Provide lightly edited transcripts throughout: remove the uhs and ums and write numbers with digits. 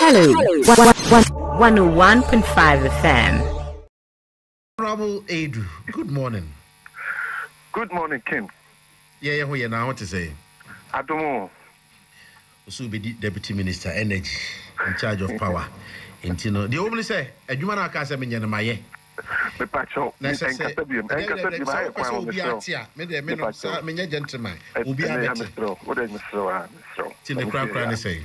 Hello, 101.5 FM. Honorable Adu, good morning. Good morning, Kim. Yeah, who you now? What to say? Adomo. Usubidi Deputy Minister Energy in charge of power. Intino. The woman say, "A human acasa me yana maye." Me pacho. Enkasabium. I will be at here. Me the men of me gentleman. Will be a Mr. What is Mr. Till the crowd say.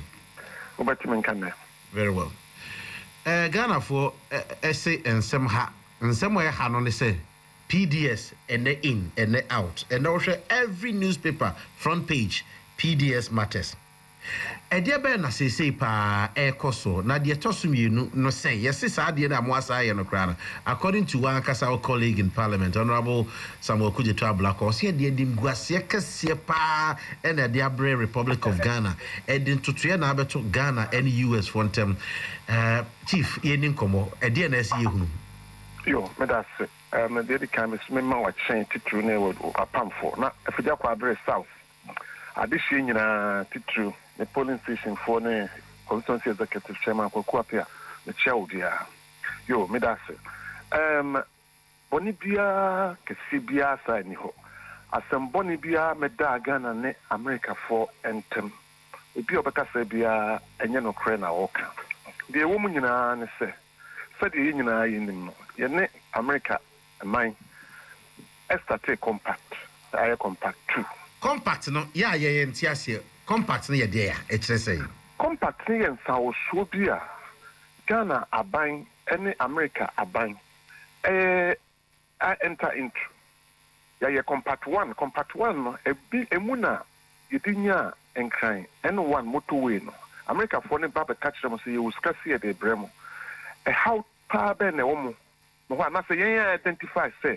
Very well. Ghana for essay and some and somewhere Hanon say PDS and they in and they out. And also every newspaper front page PDS matters. Edia be na say pa ekoso na de tosum yenu no say yes say ade na mo asaya no kra according to one kasa colleague in parliament Honorable Samuel Kudjeto Ablakwa say de dim guase kase pa and the Abre Republic of Ghana edin totoye na abeto Ghana and US for them chief yenin komo ede na ase yehunu yo me da se me de kan me ma wa chen titru na wo apam for na afija kwa Abre South adihye nyina titru the polling station for the constituency executive chairman Kwakuapia the chaudia yo me da se boni bia kesi bia sa ni ho asem boni bia me da Ghana ne America for entem obi obeka se bia enye no kre na woka de wo mu nyina ne se de nyina yinim no ye ne America man estate compact aye compact 2 compact no ya ye ntiase compact no ye dey ya e kire say compact no yen sa oso bia Ghana aban any America aban I enter into ya compact 1 no ebi emuna yedinya enkran N1 motorway no America for ne baba catch them say you skase de bremo how pa be na wo mo ho na say yen identify say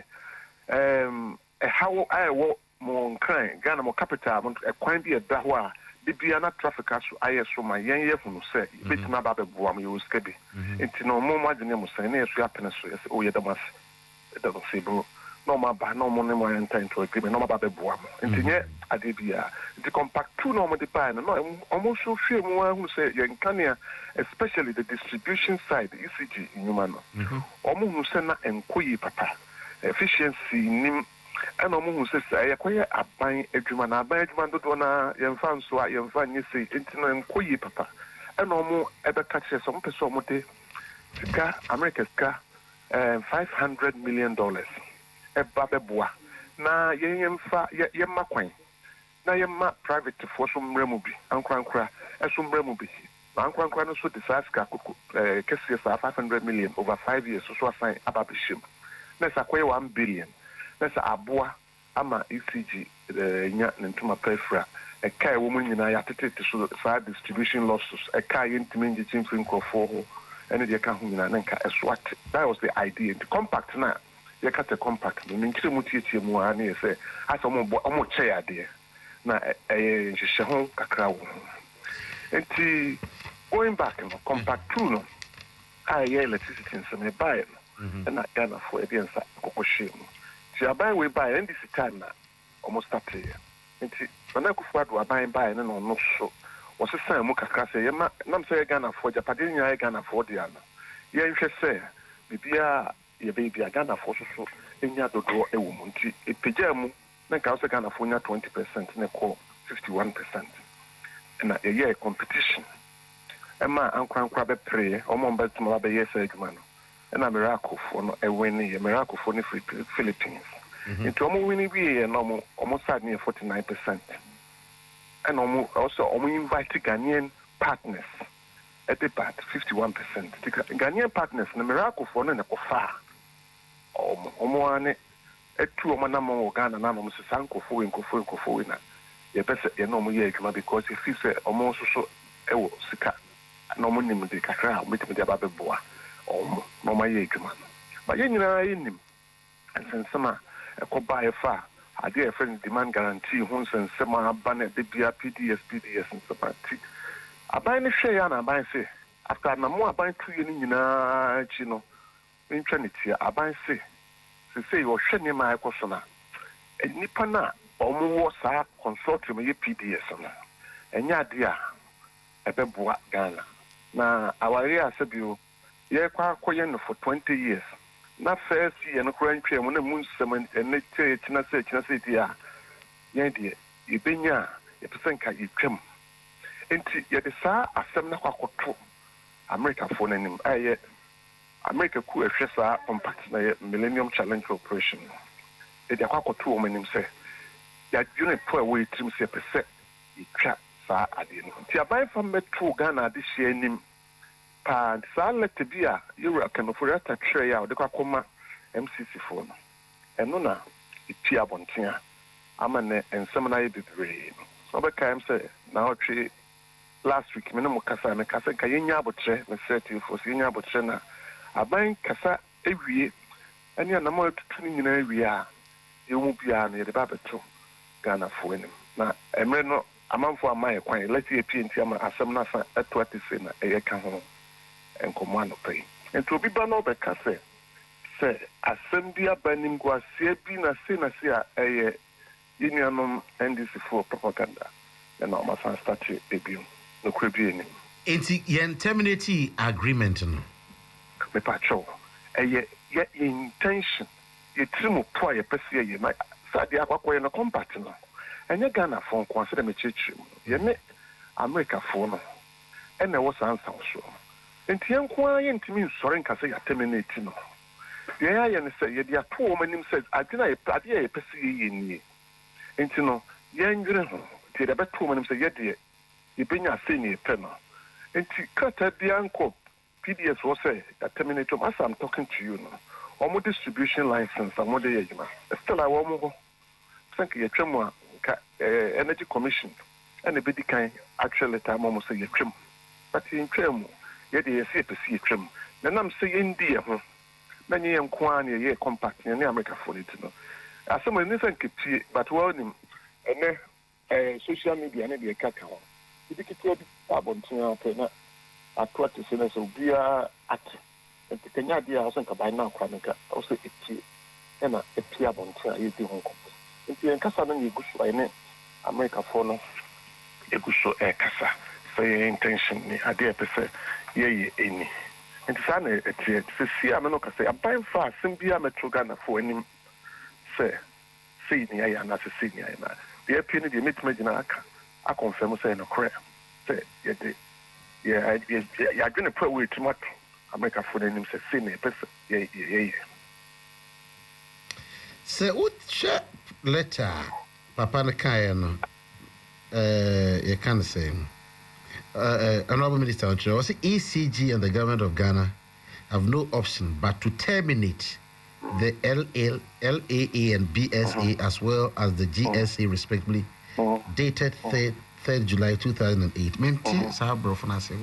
how I wo mo nkran Ghana mo capital mo ekwan bi eda ho a bibia na traffic aso ayeso ma yen yefunu say betima ba be boam you skabi enti no mo magene mo say na yeso apene so yes o yedamas it doesn't say bro no ma ba no mo ne mo enter into agreement no ma ba be boam enti nye ade bia the compact 2 no mo de buy no almost so few mo hu say yen kania especially the distribution side ECG nyuma no omo hu say na enkoyi papa efficiency nim and omo say yakoye aban adwuma na aban adwuma dodo na yemfa nso a yemfa nyese entino enkoyi papa and omo ebeka kire so mpeso omo de sika America sika $500 million eba beboa na yemfa yemma kwan na yemma private for so mremu bi ankrankra eso mremu bi na ankrankra no so disaster kese sa $500 million over 5 years so assign ababishim na sakoye $1 billion. That's aboa ama ECG nya ntuma prefra e kai wo mun nyina ya tete so sa distribution losses e kai ntimi ngichin free crofo ho ene de ka hu nyina nka eswat that was the idea the compact na ye ka te compact no nkire mu tietie mu a na say asa omo che ya de na nhihye ho kakra wo enti going back no compact 2 no ye electricity so me buy no na Ghana for ebiensa kokoshe mu ti aban we buy and this time na almost start here nti na kufu ado aban buy na no so wo se san mu kakra se ye ma nam se Ghana for Japan nya Ghana for dia na ye nhwe se bibia ye bibia Ghana for so enya dodo e wo mu nti epeja mu na ka se Ghana for nya 20% na ko 51% na ye competition ema ankrankra be pre omo mbetuma be yes adwuma no na miracle for no e win ye miracle for the Philippines into omo win bi ye no omo side near 49% and also invite Ghanaian partners at the part 51%. The Ghanaian partners na miracle for no na kofa omo ane etu omo na mo Ghana na no se sankofo nkofo na ye pese ye no mo ye adwuma because if you say omo so e wo sika na omo nim de kakra omo de ababeboa no my man. But you know, and since summer, a coba fa, I dear friend demand guarantee, once and summer banner, the PDS, and Sapati. I buy a share and I buy say, after no more buying 2 years in Chino, in Trinity, I buy say, to say you're shedding my question. And Nipana, almost a consortium, PDS, and ya dear, a beboa Ghana. na aware asebio ye kwa koye no for 20 years na first year no kura ntwe mu na mu nsem ene china se dia ye de ibenya ye pesenka yitwam enti ye de saa asem na kwakoto America for nanim aye America ku ehwe saa compact na Millennium Challenge Operation e de kwakoto o manim se ya june po we trim se pese yitwa saa ade no nti aban fa metro Ghana de hye anim pa saa lete bia yura kanofo ata tray ya de kwakoma MCC for no eno na itia abontea ama ne ensem na ye bebre so be kaim say na otwe last week me no kasa ka yenya abotre me setting for yenya abotre na aban kasa ewie ani na mo tutu ni nyina ewie a ye mu bia na ye de ba beto Ghana for enim na emre no amanfo amaye kwan leti epie ama asem na fa eto atise na eye ka ho enkomo anopai ento obi ba no be kase se asem bia banim go asie bi na se a eye union NDC for propaganda na o ma san start ebiu no kwabi enim enti yen terminate agreement no me pacho eye ye intention ye trimu po ye pese ye ma sade akwakoye no compact no enye Ghana fon kwa se de mechichi ye ne America fo no ene wo san san so enti enko aye ntimi nsore nkase ya terminate no ye ya ye ne se ye dia to o manim se adina ye ade ye pese ye ni enti no ye ndwere ho ti de beto o manim se ye de ye benya se ni pe no enti kata bia nko PDS was say terminate as I'm talking to you now omo distribution license omo de yejuma still I wo mo think ye twem energy commission and the bedikan actually time omo say ye twem but in twem ye de ye see pesi ye twem na nam say ye ndi ho na nye nko an ye compact ne America for it no asem ni think tie but well nim ene social media ne de kaka ho bidikiti bi abontia pe na atwate sene so bia ate kenya dia o sen ka bai na kwa nka o se eti na eti abontia ye di honko enti en kasa na yegusu ai ne America for no yegusu kasa say intention ni ade pese ye eni enti sa na eti se si ameno kasa abai fa sim bia metro Ghana for enim se ni ya na se ni ya na de epie ni de metimagina aka a confirm say no correct say ye de yeah going to put away too much America for them say see me person yeah say what letter papa na kai no you can say honorable minister was ECG and the government of Ghana have no option but to terminate the LAA and BSA as well as the GSA respectively dated 3rd July 2008. Menti sabro fana say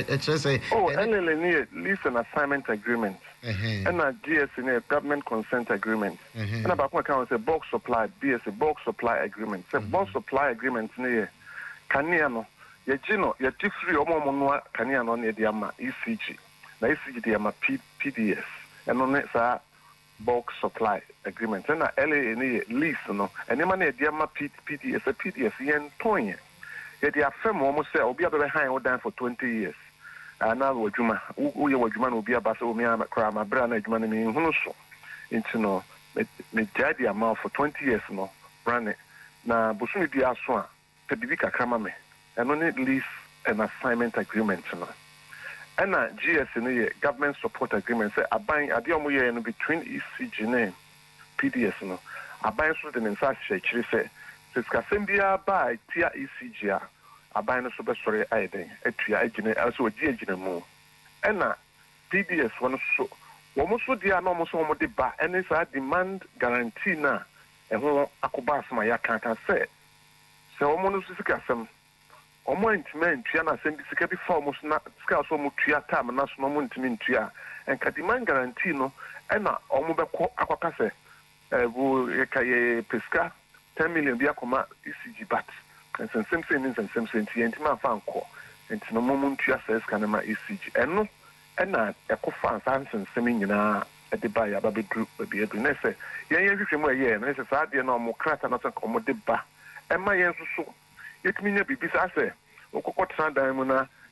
LLA lease and assignment agreement. And a GSA government consent agreement. And about what can say bulk supply BSA bulk supply agreement. Say bulk supply agreement near Kaniano. Ye jino ye tifri omo monwa Kaniano near the ECG. Na ECG the PDS. And on it sa bulk supply agreement. And a LLA lease no. And the money the PDS a PDS yen toye. Yet the affirm almost say, I'll be able to hang all down for 20 years. And now, what you will be about so me, I'm a crime, my brother, money, me, who so. Into no, me daddy amount for 20 years, no, brand it. Now, Busumi be our swan, Pedivika Kamame, and only lease an assignment agreement, no. And a GS government support agreement say, I buy a deal between ECG name, PDS, no. I buy something in such a say. Sembia by Tia ECG, a bino super story idea, a Tia engine, also a GN mo. And PDS one so almost dear normal so much ba, and it's a demand guarantee na, and who Akubas my account say. So almost some almost men, Tiana send this before almost not scarce almost 3 time and national moment Tia, and can demand guarantee no, and almost Aquacase, who pesca. 10 million via coma ECG bat and some and fan call and no moment to assess canema ECG and no and a co-fan and seminar at the buyer baby group will be able to say, everything where and it's a sad no more crack and not a commodity bar and my answer so it mean a baby say, Okot Diamond,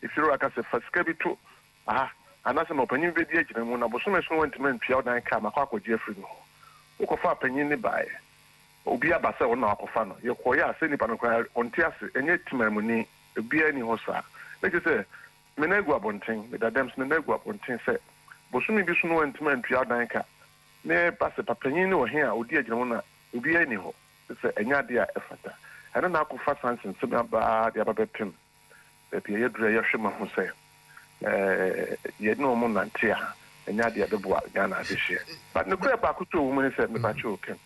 if you aka se fasika bi to anase no panyin be di agina mu na bosome so went man pia odan ka makwa Jeffrey no ukofa panyin ni bae obi abasa wona akofa no ye koya ase nipa no kwa onti ase enye timamu ni obi ani ho sa like say me na egu abonten me dadam me na egu abonten se bosome bi so no went man pia odan ka me passe papanyin ni wo he a odi agina mu na obi ani ho se enya de a efata ana na akofa sansen se ba de ababepem e pia ye dure ye hwema ho se ye no mo nantia enya de abeboa Ghana de hye but no kura ba ko to wo mu se me ba che oken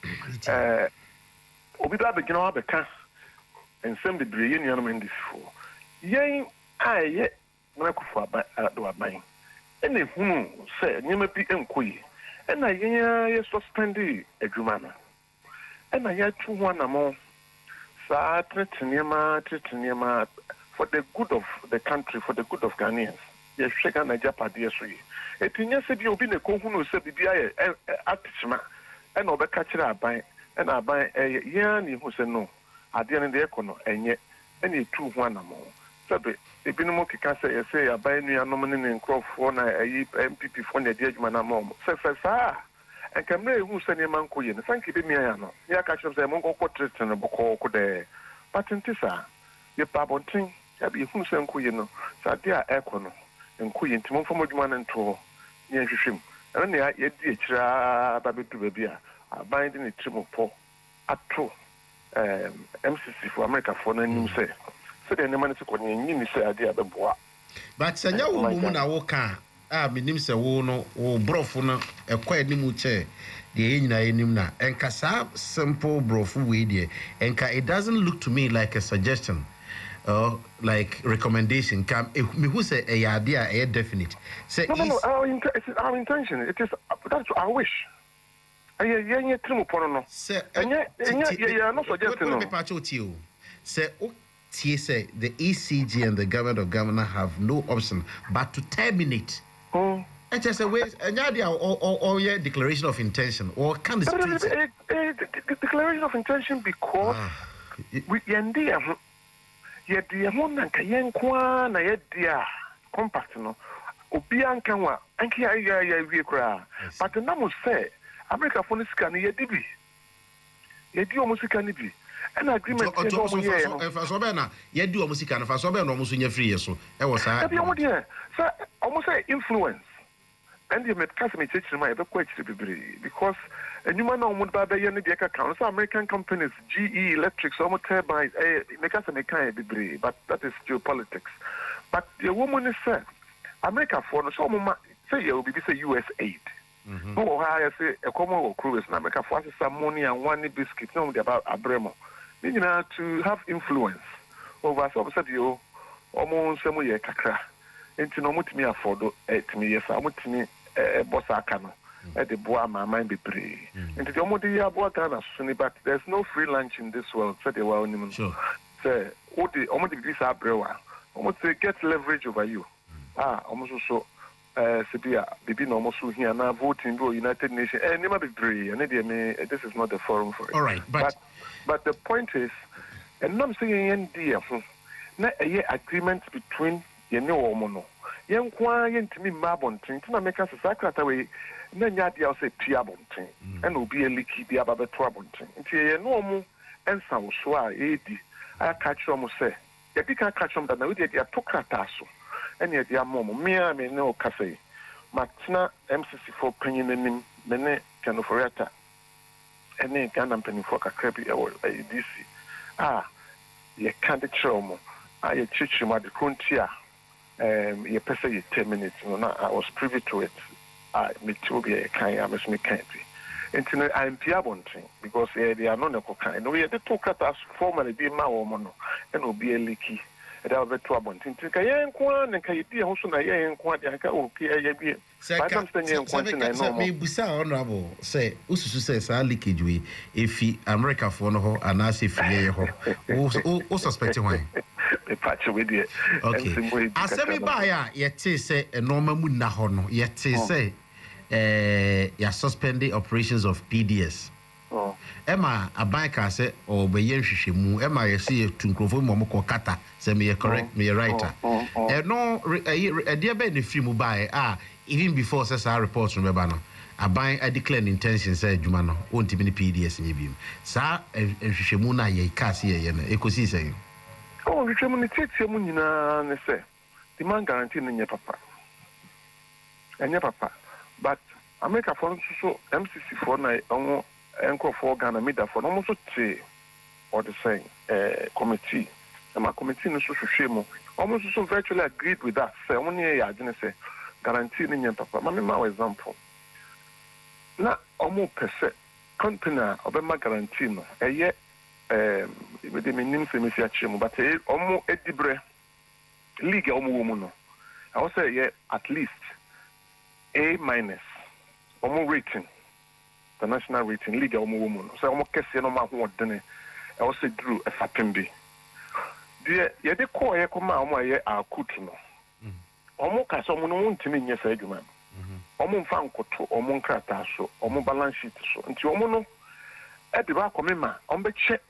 obi da be gina abeka ensem de bre ye nuanom ndifo yen aye na kufu aba do aban ene hunu se nyema bi enkoyi ena yen ye suspendi adwuma na ena ya tu ho na mo sa treteniema for the good of the country, for the good of Ghanaians. Yes, sheka na japade so yi etinya se bi obi ne ko hunu se bibia ye atishima ena obeka kire aban ena aban ya ni hu se no ade ne de ekono enye ena etu ho anamo sabe ebinum kika se ye se aban nu anom ne nkrofo na ayi MPP fo na de adwuma na mo se sa enkamre hu se ne manko ye ne sanki bi mia ya no ya ka chom se mo ko tretten boko ko de patentisa ye babontin ya bi hu se nko ye no sa de a ekono nko ye ntimo fo modwuma na nto ye hwehwem ana ne ye di ekira ba bedu ba bia aban de ne trimo po ato MCC for America for na nim se de ne man se ko nyi ni se ade abeboa but sanya wo mu na wo ka menim se wo no wo brofo no ekwa animu che de enyina enim na enka sa simple brofo we de enka it doesn't look to me like a suggestion or like recommendation come me who say a idea a definite say no our intention it is that's our wish ye trimu pono no say no suggesting no me pa cho say say the ECG and the government of Ghana have no option but to terminate. It's just a way, an idea or your declaration of intention or can the declaration of intention because we India yet the amount and Kayan Kwan, I had dear compact no Obian Kanwa, and Kia Vikra. But the Namu say America for this can ye dibi. Ye do almost can be. An agreement for Sobena, ye do almost can for Sobena almost in your free so. I was sir, almost say influence. And you met Casimir my other question because a new man on Mudba Yanaka accounts, American companies, GE Electric, some turbines, but that is geopolitics. But the woman is said, America for some say you will be say US aid. Oh, I say a common cruise in America for some money and one biscuit, no about Abremo. Meaning to have influence over some said you almost some way kakra. Into no mutimi afford it me yes, I mutimi bossa cano at the bois my mind be brave. Into the omodi aboa Ghana but there's no free lunch in this world, said the well sure. Say what the omodi this abrewa. Almost get leverage over you. Almost so Sibia, Bibi almost here now voting go United Nations. Never be brave, and this is not the forum for it. All right, but the point is, and I'm saying dear na a agreement between ye no woman. Yen kwa yen timi mabontin tina make us sakrata we na nya dia say pia bontin and obi a leaky bi aba beto abontin nti ye no mu ensa wo so a edi aka kyerɛ say ye di ka kyerɛ that na we dia tokrata so and ye dia mom me a me no kase matna MCC4 panyin anim me ne Kenoforiata ene Ghana mpanimfo kakra bi e DC ye kan de kyerɛ mo ye chichi ma de kontia you per se 10 minutes. No, I was privy to it. Me too be a kind. I must make kind. And I'm piabonting because they are not a kind. No, we had to talk at us formally be my woman and will be a leaky. And I'll be trouble. Think I am one and can you be also a young quite okay. Me busa honorable say ususu says a leakage we if America for no and I say ho suspect why okay asemi ba ya yete say normal mu na ho no yete say ya suspending operations of PDS Emma aban ka say o be yen hwehwemu Emma ye see tunkrofo mo ko kata say me correct me writer no e de be ne free mu bae even before say sa report no be ba no aban I declare intention say adwuma no ontimi ne PDS nye biem sa hwehwemu na ye ka say ye no ekosi say hwehwemu ne tietie mu nyina ne say demand guarantee no nye papa but America for so MCC for na on enko for Ghana media for no so te or the saying committee my committee no so hwehwemu almost so virtually agreed with that say one year ya didn't say guarantee no nye papa ma example na omo pese company obema guarantee no eye we dey menim say me fi achemu but omo edibre league omo wo mu no I will say at least A-, omo rating the national rating league omo wo mu no so omo kese no ma ho odene I will say drew a fatimbi de ye de ko ye ko ma omo ye akutu no omo ka so omo no wontimi nye sa adwuma omo mfa nkoto omo nkrata so omo balance sheet so nti omo no e de ba komema omo be che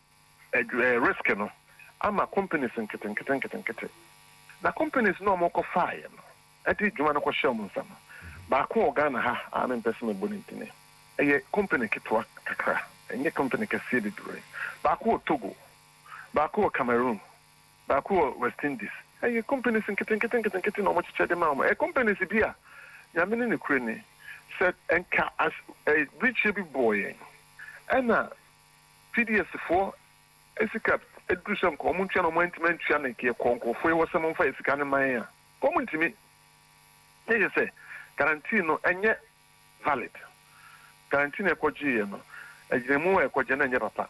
risk no ama companies nkete na companies no omo ko fire no e de dwuma no ko hye omo nsam ba ko Ghana ha amen person me bonintine e company kitwa kakra enye company kase de dure ba ko Togo ba ko Cameroon ba ko West Indies e companies nkete no mo chiche de ma omo e companies bia ya mene ne kureni said enka as a rich boy and PDS for esika edusam ko mu ntwa no management tua na ke konko foi wo sem mfa esika ne man a ko mu ntimi ye say guarantee no enye valid guarantee na ekoji ye no ejiremu ekoje na enye papa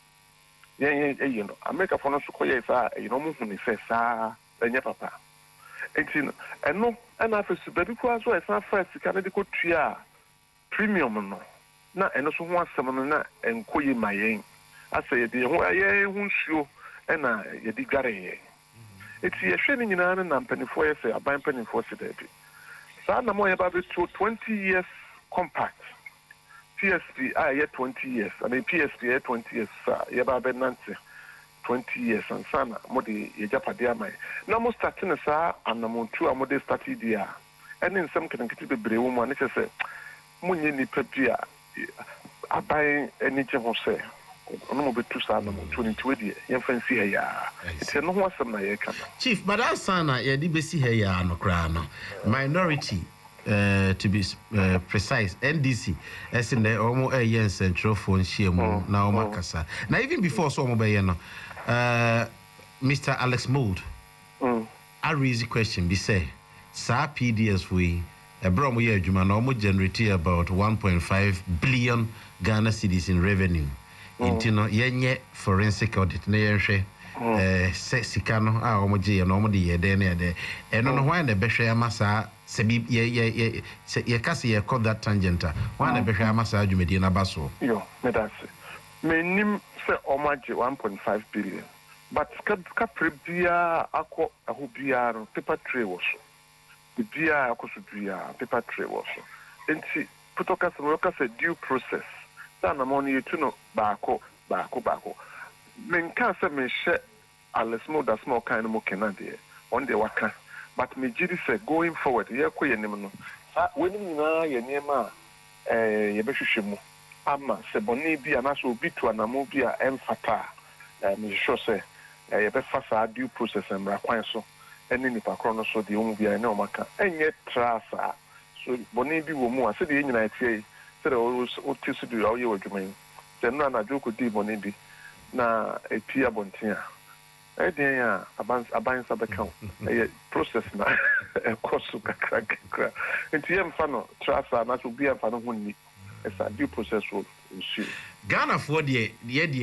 ye no America for no so koye sa no mu hu ni se sa enye papa enti eno na afesu baby ko aso esa fa esika na de ko tua premium no na eno so ho asem no na enkoyi mayen asa ye de ho aye hu nsuo na ye di gare ye eti ye hwe ni nyina na mpanifo ye se aban mpanifo se da bi sa na mo ye ba be 20 years compact PSP ye 20 years and PSP ye 20 years sa ye ba be nante 20 years and sana mo de ye japade amai na mo start na sa anamontu a mo de start dia ene nsem ketenkete bebre wo mo ne se mo nye ni papia aban eni che ho se ono mo betu sa anamontu ni twedi ye fancy he ya ite no ho asem na ye ka chief but that sana ye di besi he ya no kra no minority to be precise NDC as in the omo yen central phone shemu na o makasa na even before so omo be ye no Mr. Alex Mould a raise question be say sa PDS we a bro mo ye adwuma na omo generate about 1.5 billion Ghana cedis in revenue intino yenye forensic audit na yenhwe sika no a omo je no omo de ye de na de eno no hwan na behwe amasa se bi ye kase ye call that tangent hwan na behwe amasa adwumadi na baso yo me that's menim se omaje 1.5 billion but ka prebia akọ ahobia no paper tray was bia akoso bia paper tray was enti putoka se due process na money you no baako menka se me hye Alex Mould small kind mo kenade on the waka but me gidi say going forward ye koyenim no when nyina ye niema ye behwehwemu ama se boni bia na so obi to anamo bia emfata me sure say ye be fasa due process emra kwan so eni nipa kro no so de omu bia na o maka enye trasa so boni bi wo mu ase de nyina tie se o tisu du o ye wadwuman se no na joko di boni bi na epia bontia den ya aban sabeka process na kosu kakra enti ye mfa no trasa na so bia mfa no honni esa due process will ensue Ghana for ye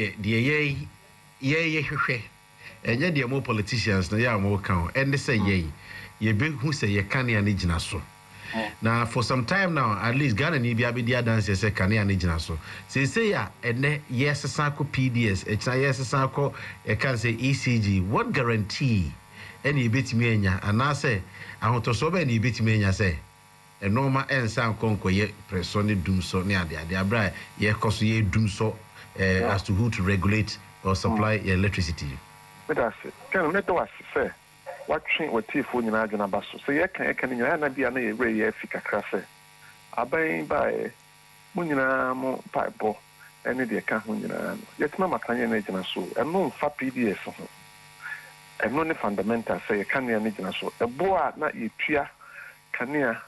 hwehwe enye de mo politicians na ya mo kan and say ye be hu say ye kan ya ne gina so now for some time now at least Ghana ni bia be dia dance say kan ya ne gina so say ya ene yes sanko PDS yes sanko e kan say ECG what guarantee any betimi enya and I say ahotoso be ni betimi enya say normal ensan konko ye preso ne dum so ne ade abra ye koso ye dum so as to who to regulate or supply electricity. But I say, can me do as say, watching what tifo nyina adwena ba so. So ye kan nyina na bia na ye re ye fika krase. Aban ba munyina mo paibo ene de ka ho nyina. Yetima makanye na gyina so. Eno mfa PDS ho. Eno ne fundamental say ye kan ya na gyina so. Ebo a na ye tua kania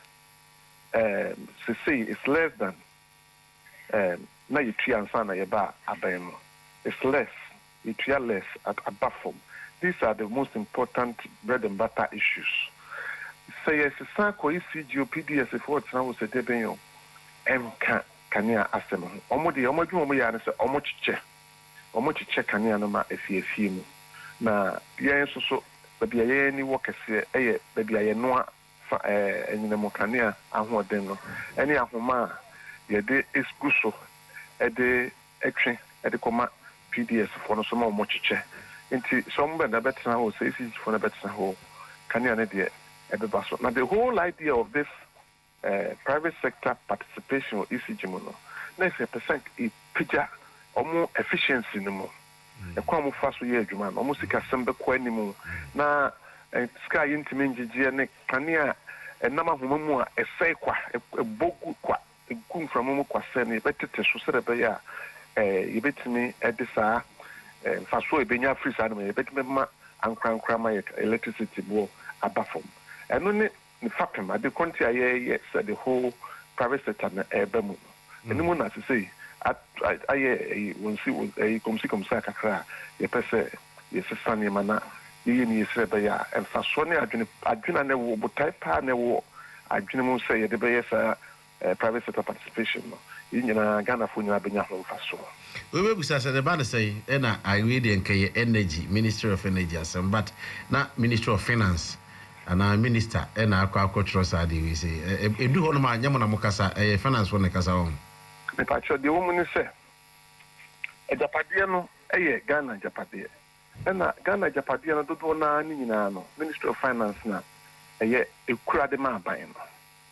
say it's less than na ye tua ansa na ye ba aban mo. It's less. It is less at above form. These are the most important bread and butter issues. Say yes, Sanko ECG PDS if what's now was a debate. Kania asem. Omo ya na say omo chiche kania no ma efie mu. Na yen so baby aye ni work ese baby aye no enyina mo kania ahoden no. Eni ahoma ye de eskuso de etwe de koma PDS for no some more chiche. Into some better now say for a better whole can you now the whole idea of this private sector participation or ECG mono, 90% is pija or more efficiency no more. A quam fast year, Juman, almost like a sember quenimu. Now, sky intiminji, Kania, a number of more a sequa, a bogu qua, a gun from Momo Quaseni, better to Susabaya. You bet me at this fast way benya free side me bet me ma ankran my electricity bo abafom and only the fact I the country aye said the whole private sector na ebemu and no na say I won see a come kakra ye pese ye sesane mana ye ni sebe ya and fast one adwena na wo botai pa na wo adwena mu say ye de be yes private sector participation no nyina Ghana fo nyina benya ho faso we be busa say the ban say na I read the energy Ministry of Energy asem but na Ministry of Finance and our minister na akwa side we say edu ho no ma nyamo na mokasa finance won kasa on me pa cho de woman say ejapade no Ghana japade na Ghana japade no dodo na ni nyina no Ministry of Finance na ekura de ma ban no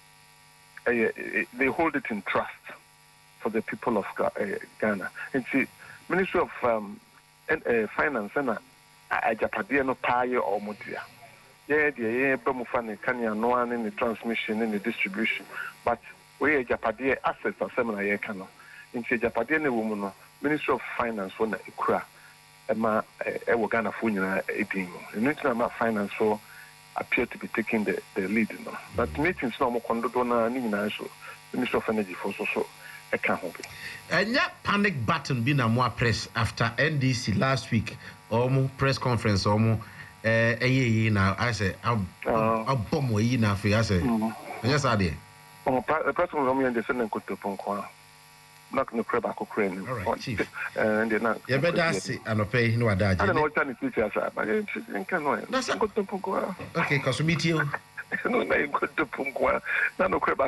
they hold it in trust for the people of Ghana. And see, Ministry of Finance and Japadia no pay or mudia. Bemufani Kenya no one in the transmission and the distribution. But we Japadia assets are similar yekano. In Japadia woman, Ministry of Finance for the Ikra, Emma Ghana Funya Edingo. The Ministry of Finance for appear to be taking the lead. But meetings no more conduct on Ministry of Energy for so. And that panic button being a more press after NDC last week, almost press conference, almost now. I say, I'll bomb way now for you. I say, yes, I did. The person was on the Senate could to Ponqua. Not no crab, Ukraine. All right, Chief. And then you better say, and pay no adage. I don't know what time it is, but it's canoe. That's a good to Ponqua. Okay, because we meet you. No, I go to Ponqua. No crab,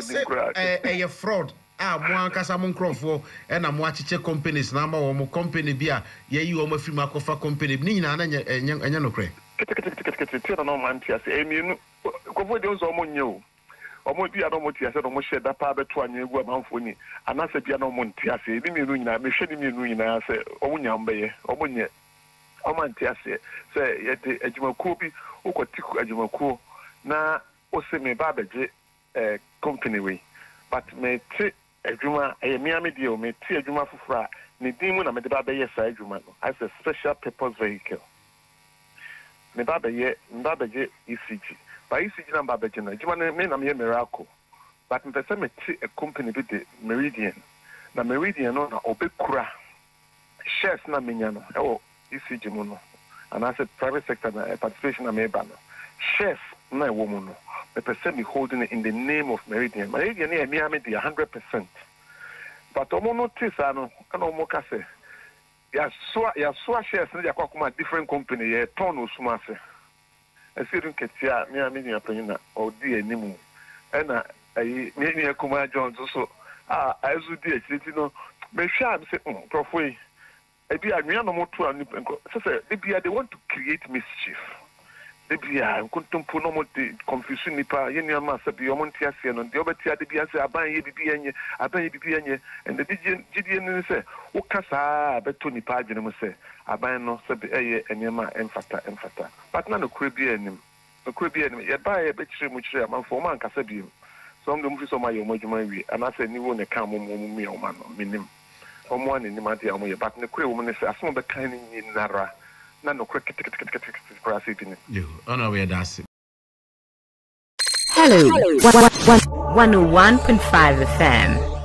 a fraud. Mo kasa mo nkrofo na mo achiche companies na ma wo mo company bia ye yi wo ma free makofa company ni nyina na enya no kre kete no man tia se emienu kofo de nzo mo nye o mo bia no mo tia se no mo hye da pa beto anya egu amanfo ni anase bia no mo ntia se ni mienu nyina me hwe ni mienu nyina se o mo nya mbeye o mo nye o man tia se ye de adwumakuo bi ukotiku adwumakuo na o se me ba beje company we but me ti adwuma Miami deal me ti adwuma fufura ni dimu na me de ba be yes adwuma no as a special purpose vehicle me ba be je ECG by ECG na ba be je na adwuma me na me miracle but me say me ti a company be the Meridian na Meridian no na obekura shares na menya no ECG mu no and as a private sector na participation na me ba no shares na e wo mu no the person holding it in the name of Meridian. Meridian is Miami 100%. But omo notice ano omo ka say ya so shares na ya kwakuma different company ya turn osuma se. Esiru ketia Miami ni apanyina odi animu. Na ayi me akuma John so azu di ekiti no me hwa am say profoi e bi anua no moto ani penko say they want to create mischief. Debia, Kuntumpo no more confusion nipa, Yenya Massa, Biomontiasian, and the Obetia de Biasa, Aban Bibianye, Aban Bibianye, and the Gideon say, Ukasa, Betuni Paginum say, Abano, Sabi, and Yama, Enfata. But none of Caribbean, a Caribbean, yet buy a betray which I am for man Casabium. Some of them for my Omojumawi, and I said, you won't come me or man, minim. From one in the Matia, but the queer woman is a small the kind in Nara. No cricket. Hello, 101.5 FM.